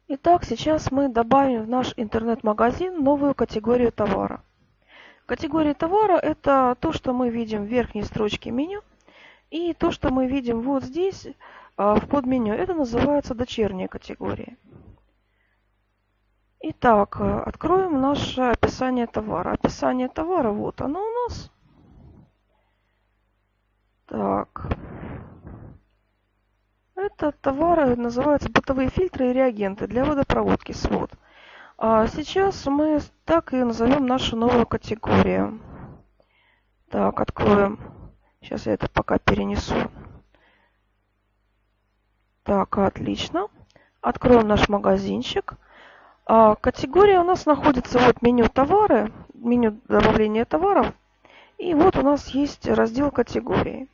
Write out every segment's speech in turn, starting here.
Итак, сейчас мы добавим в наш интернет-магазин новую категорию товара. Категория товара – это то, что мы видим в верхней строчке меню, и то, что мы видим вот здесь, в подменю. Это называется дочерняя категория. Итак, откроем наше описание товара. Описание товара, вот оно у нас. Так. Это товары называются бытовые фильтры и реагенты для водопроводки, свод. А сейчас мы так и назовем нашу новую категорию. Так, откроем. Сейчас я это пока перенесу. Так, отлично. Откроем наш магазинчик. Категория у нас находится вот меню товары, меню добавления товаров. И вот у нас есть раздел категории.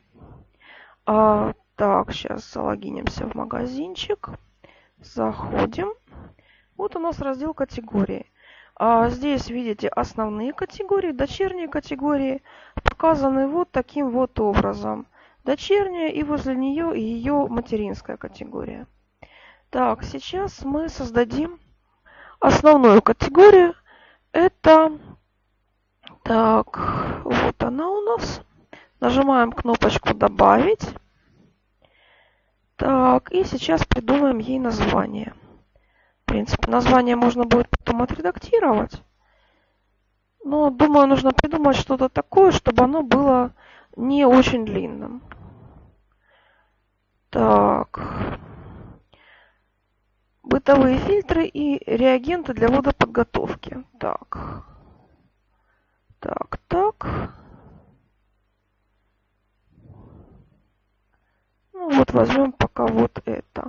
Так, сейчас залогинимся в магазинчик. Заходим. Вот у нас раздел категории. Здесь видите основные категории, дочерние категории показаны вот таким вот образом. Дочерняя и возле нее ее материнская категория. Так, сейчас мы создадим основную категорию. Это, так, вот она у нас. Нажимаем кнопочку «Добавить». Так, и сейчас придумаем ей название. В принципе, название можно будет потом отредактировать. Но, думаю, нужно придумать что-то такое, чтобы оно было не очень длинным. Так. Бытовые фильтры и реагенты для водоподготовки. Так. Так. Ну вот, возьмем пока вот это.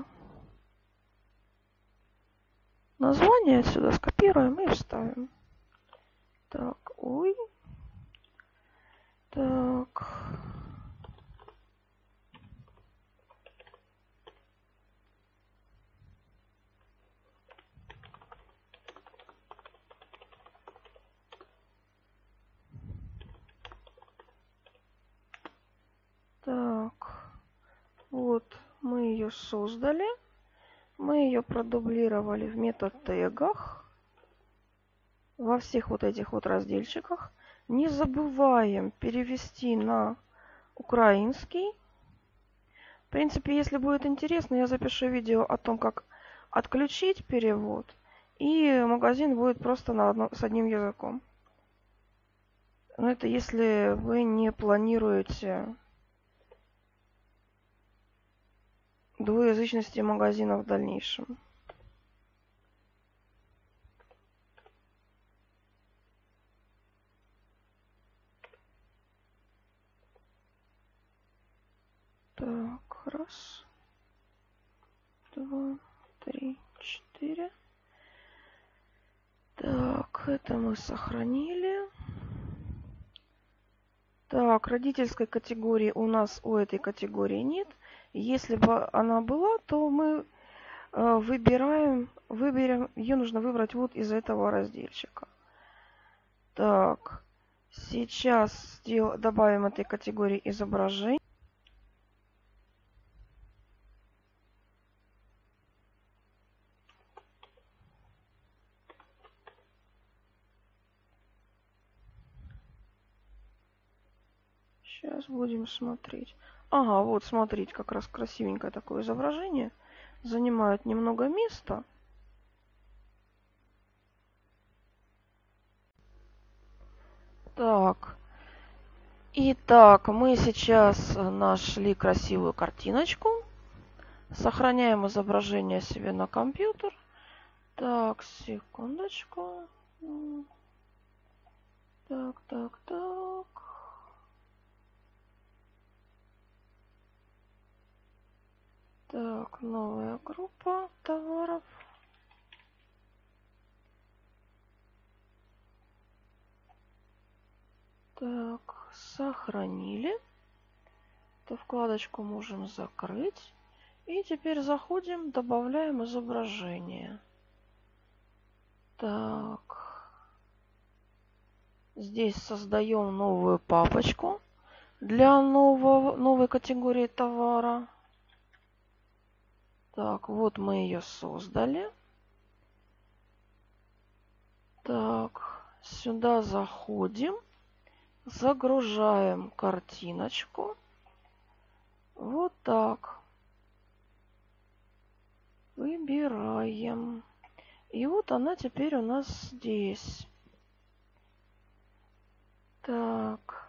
Название отсюда скопируем и вставим. Так, ой. Так. Так. Вот, мы ее создали. Мы ее продублировали в метод тегах. Во всех вот этих вот разделчиках. Не забываем перевести на украинский. В принципе, если будет интересно, я запишу видео о том, как отключить перевод. И магазин будет просто с одним языком. Но это если вы не планируете двуязычности магазина в дальнейшем. Так, раз, два, три, четыре. Так, это мы сохранили. Так, родительской категории у нас у этой категории нет. Если бы она была, то мы выберем, ее нужно выбрать вот из этого разделчика. Так, сейчас добавим этой категории изображение. Сейчас будем смотреть. Ага, вот смотрите, как раз красивенькое такое изображение. Занимает немного места. Так. Итак, мы сейчас нашли красивую картиночку. Сохраняем изображение себе на компьютер. Так, секундочку. Так. Так, новая группа товаров. Так, сохранили. Эту вкладочку можем закрыть. И теперь заходим, добавляем изображение. Так. Здесь создаем новую папочку для новой категории товара. Так, вот мы ее создали. Так, сюда заходим, загружаем картиночку. Вот так. Выбираем. И вот она теперь у нас здесь. Так.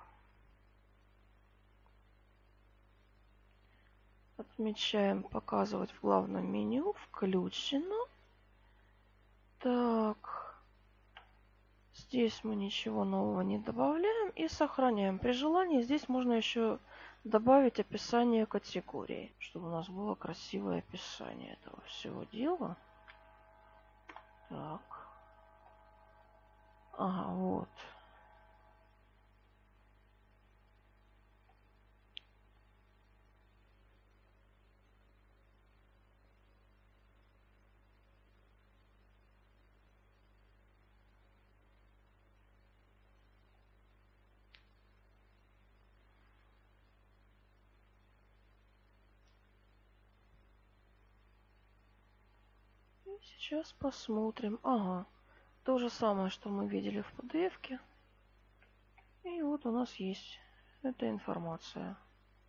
Отмечаем «Показывать в главном меню». Включено. Так. Здесь мы ничего нового не добавляем и сохраняем. При желании здесь можно еще добавить описание категории, чтобы у нас было красивое описание этого всего дела. Так. Ага, вот. И сейчас посмотрим. Ага. То же самое, что мы видели в PDF-ке. И вот у нас есть эта информация.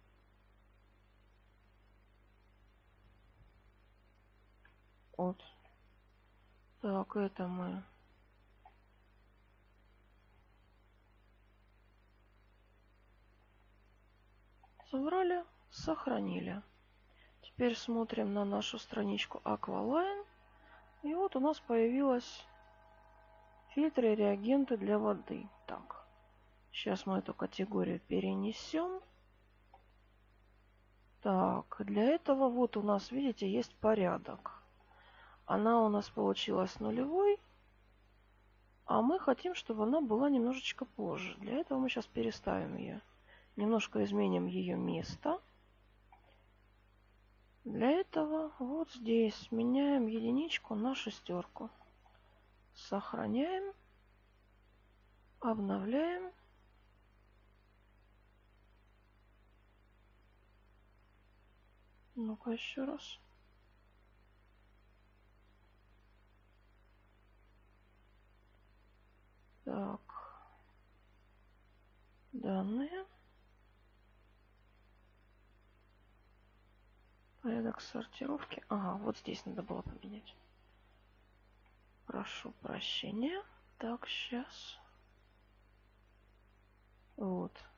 Вот. Так, это мы собрали, сохранили. Теперь смотрим на нашу страничку Aqualine. И вот у нас появилась фильтры и реагенты для воды. Так, сейчас мы эту категорию перенесем. Так, для этого вот у нас, видите, есть порядок. Она у нас получилась нулевой, а мы хотим, чтобы она была немножечко позже. Для этого мы сейчас переставим ее. Немножко изменим ее место. Для этого вот здесь меняем единичку на шестерку. Сохраняем. Обновляем. Ну-ка еще раз. Так. Данные. Порядок сортировки. Ага, вот здесь надо было поменять. Прошу прощения. Так, сейчас. Вот.